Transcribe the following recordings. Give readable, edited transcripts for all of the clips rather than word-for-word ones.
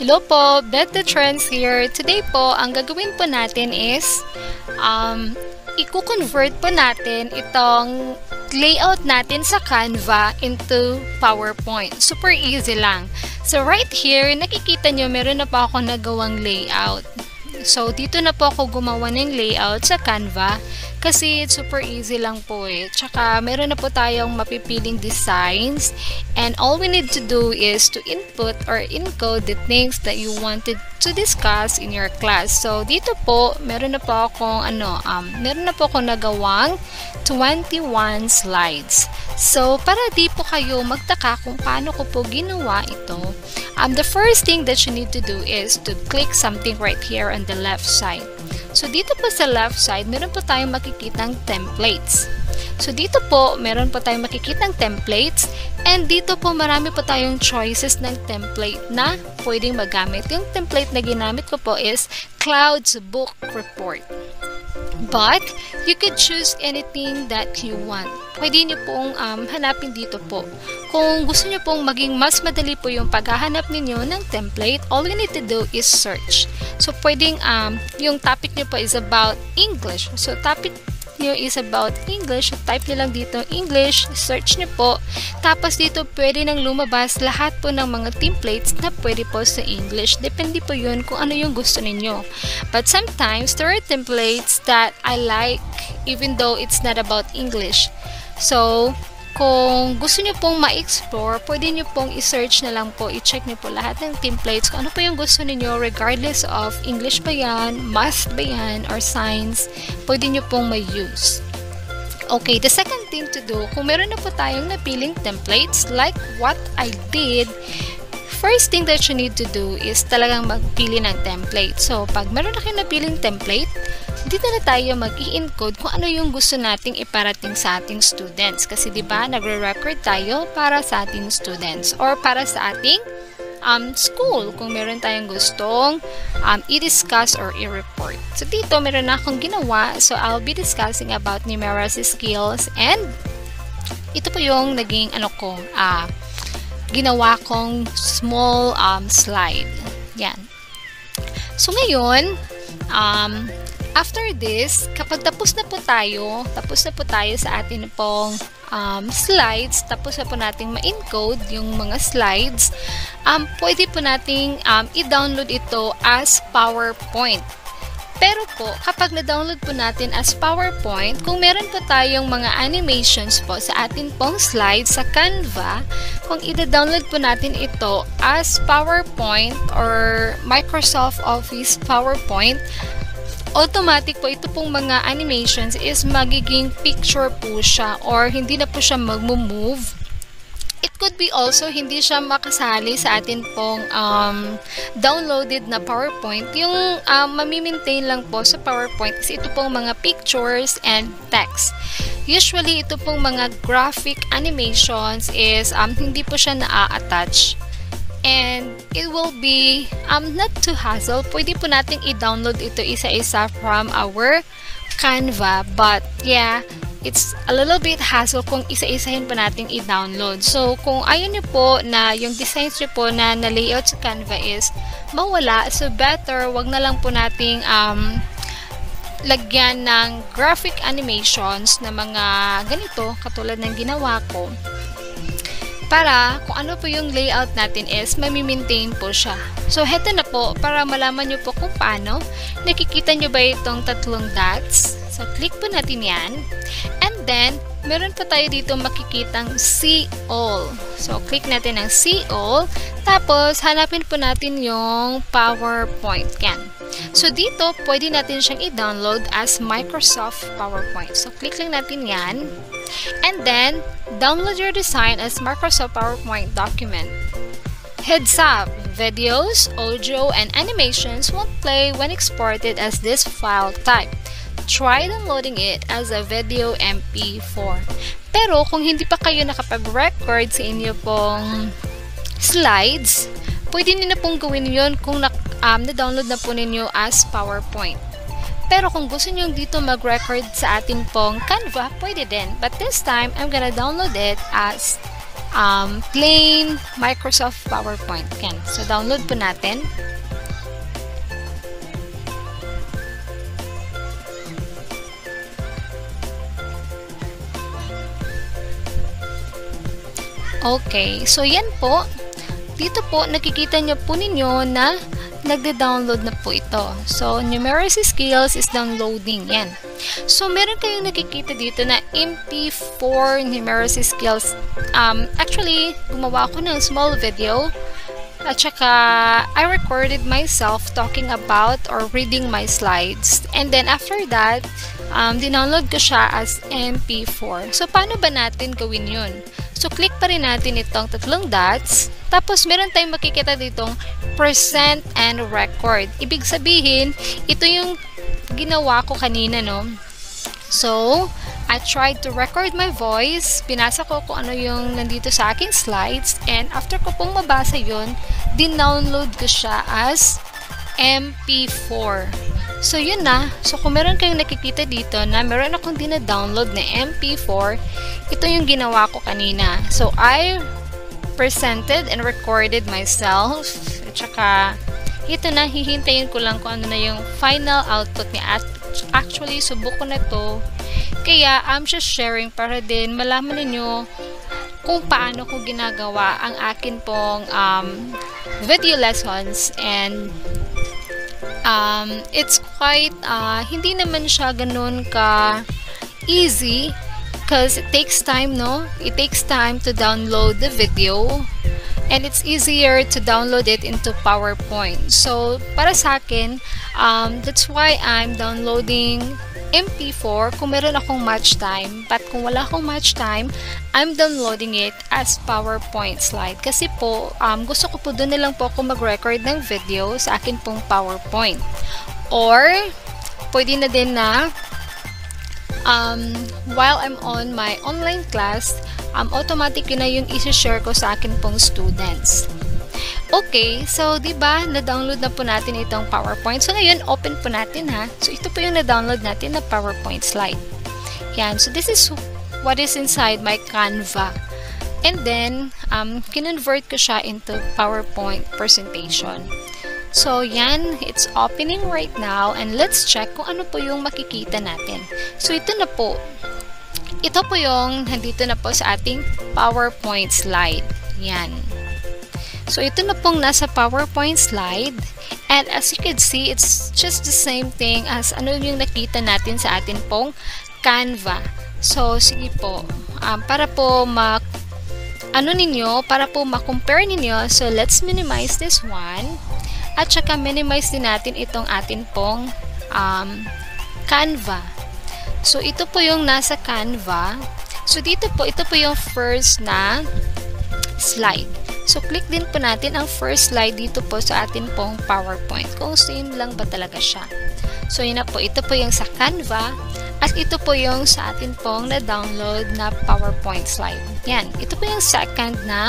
Hello po, Bet the Trends here. Today po, ang gagawin po natin is i-convert po natin itong layout natin sa Canva into PowerPoint. Super easy lang. So right here, nakikita nyo meron na po ako nagawang layout. So dito na po ako gumawa ng layout sa Canva kasi super easy lang po eh. Tsaka meron na po tayong mapipiling designs and all we need to do is to input or encode the things that you wanted to discuss in your class. So dito po meron na po akong nagawang 21 slides. So para di po kayo magtaka kung paano ko po ginawa ito, the first thing that you need to do is to click something right here on the left side. So dito po sa left side, meron po tayong makikitang templates. So dito po, meron po tayong makikitang templates and dito po marami po tayong choices ng template na pwedeng magamit. Yung template na ginamit ko po is Clouds Book Report. But you could choose anything that you want. Pwede nyo pong hanapin dito po. Kung gusto nyo pong maging mas madali po yung paghahanap ninyo ng template, all you need to do is search. So pwedeng yung topic nyo po is about English. So topic nyo is about English. So type nyo lang dito English, search nyo po. Tapos dito pwede nang lumabas lahat po ng mga templates na pwede po sa English. Depende po yun kung ano yung gusto ninyo. But sometimes there are templates that I like even though it's not about English. So kung gusto nyo pong ma-explore, pwede nyo pong i-search na lang po, i-check nyo po lahat ng templates kung ano po yung gusto niyo regardless of English ba yan, math ba yan, or science, pwede nyo pong may-use. Okay, the second thing to do, kung meron na po tayong napiling templates like what I did, first thing that you need to do is talagang magpili ng template. So, pag meron na kayo napiling template, dito na tayo mag-i-encode kung ano yung gusto nating iparating sa ating students. Kasi diba, nagre-record tayo para sa ating students or para sa ating school kung meron tayong gustong i-discuss or i-report. So dito, meron na akong ginawa. So I'll be discussing about numeracy skills and ito po yung naging ginawa kong small slide. Yan. So ngayon, after this, kapag tapos na po tayo sa atin pong slides, tapos na po nating ma-encode yung mga slides, pwede po nating i-download ito as PowerPoint. Pero po, kapag na-download po natin as PowerPoint, kung meron po tayong mga animations po sa atin pong slides sa Canva, kung i-download po natin ito as PowerPoint or Microsoft Office PowerPoint, automatic po ito pong mga animations is magiging picture po siya or hindi na po siya mag-move. It could be also hindi siya makasali sa atin pong downloaded na PowerPoint. Yung mamimaintain lang po sa PowerPoint is ito pong mga pictures and text. Usually, ito pong mga graphic animations is hindi po siya na-attach. And it will be not too hassle. Pwede po nating i-download ito isa-isa from our Canva. But yeah, it's a little bit hassle kung isa-isahin pa nating i-download. So kung ayaw nyo po na yung designs nyo po na layout sa Canva is mawala, so better wag na lang po nating lagyan ng graphic animations na mga ganito katulad ng ginawa ko. Para kung ano po yung layout natin is mamimaintain po siya. So heto na po para malaman nyo po kung paano. Nakikita nyo ba itong tatlong dots? So click po natin yan. And then meron po tayo dito makikitang see all. So click natin ang see all. Tapos hanapin po natin yung PowerPoint. Yan. So dito pwede natin siyang i-download as Microsoft PowerPoint. So click lang natin yan. And then, download your design as Microsoft PowerPoint document. Heads up! Videos, audio, and animations won't play when exported as this file type. Try downloading it as a video MP4. Pero kung hindi pa kayo nakapag-record sa inyo pong slides, pwede niyo na pong gawin yun kung na-download na po ninyo as PowerPoint. Pero kung gusto nyo dito mag-record sa atin pong Canva, pwede din. But this time, I'm gonna download it as plain Microsoft PowerPoint. Yan. So, download po natin. Okay. So, yan po. Dito po, nakikita niyo po ninyo na nagde-download na po ito. So, numeracy skills is downloading. Yan. So, meron kayong nakikita dito na MP4 numeracy skills. Actually, gumawa ako ng small video. At saka, I recorded myself talking about or reading my slides. And then, after that, dinownload ko siya as MP4. So, paano ba natin gawin yun? So, click pa rin natin itong tatlong dots. Tapos, meron tayong makikita ditong present and record. Ibig sabihin, ito yung ginawa ko kanina, no? So, I tried to record my voice. Pinasa ko kung ano yung nandito sa aking slides. And after ko pong mabasa yun, dinownload ko siya as MP4. So, yun na. So, kung meron kayong nakikita dito na meron akong dina-download na MP4, ito yung ginawa ko kanina. So, I presented and recorded myself. At saka, ito na, hihintayin ko lang kung ano na yung final output niya. Actually, subok ko na to. Kaya, I'm just sharing para din malaman ninyo kung paano ko ginagawa ang akin pong video lessons. And it's quite, hindi naman siya ganun ka easy because it takes time, no? It takes time to download the video. And it's easier to download it into PowerPoint. So, para sa akin, that's why I'm downloading MP4 kung meron akong much time. But kung wala akong much time, I'm downloading it as PowerPoint slide. Kasi po, gusto ko po doon na lang po ako mag-record ng video sa akin pong PowerPoint. Or, pwede na din na while I'm on my online class, automatic yun na yung isi-share ko sa akin pong students. Okay, so diba, na-download na po natin itong PowerPoint. So ngayon, open po natin ha. So ito po yung na-download natin na PowerPoint slide. Yan, so this is what is inside my Canva. And then, kinonvert ko siya into PowerPoint presentation. So yan, it's opening right now. And let's check kung ano po yung makikita natin. So ito na po. Ito po yung nandito na po sa ating PowerPoint slide. Yan. So, ito na pong nasa PowerPoint slide. And as you can see, it's just the same thing as ano yung nakita natin sa atin pong Canva. So, sige po. Para po para po ma-compare ninyo. So, let's minimize this one. At saka minimize din natin itong atin pong Canva. So, ito po yung nasa Canva. So, dito po, ito po yung first na slide. So, click din po natin ang first slide dito po sa atin pong PowerPoint. Kung same lang ba talaga siya. So, yun na po. Ito po yung sa Canva. At ito po yung sa atin pong na-download na PowerPoint slide. Yan. Ito po yung second na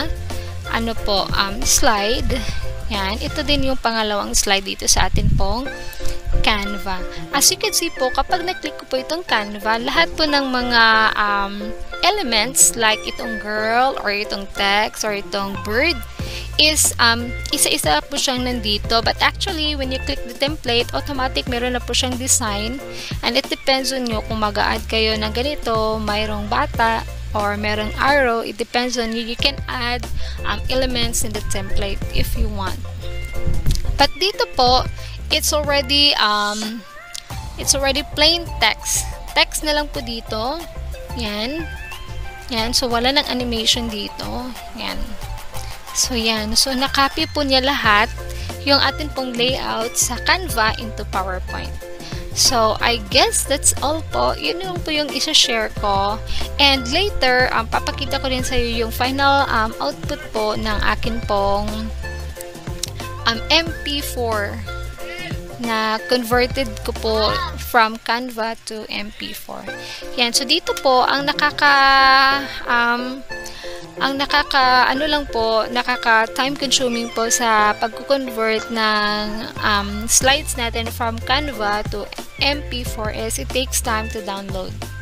slide. Yan. Ito din yung pangalawang slide dito sa atin pong Canva. As you can see po, kapag na-click ko po itong Canva, lahat po ng mga elements like itong girl or itong text or itong bird is isa-isa po siyang nandito. But actually, when you click the template, automatic meron na po siyang design. And it depends on you kung mag-a-add kayo ng ganito, mayroong bata or merong arrow. It depends on you. You can add elements in the template if you want. But dito po, it's already plain text. Text na lang po dito. Yan. Yan. So, wala ng animation dito. Yan. So, yan. So, nakopy po niya lahat yung atin pong layout sa Canva into PowerPoint. So, I guess that's all po. Yun yung po yung isa-share ko. And later, papakita ko rin sa iyo yung final output po ng akin pong MP4 na converted ko po from Canva to MP4. Yan. So, dito po, ang nakaka time consuming po sa pagko-convert ng slides natin from Canva to MP4 is it takes time to download.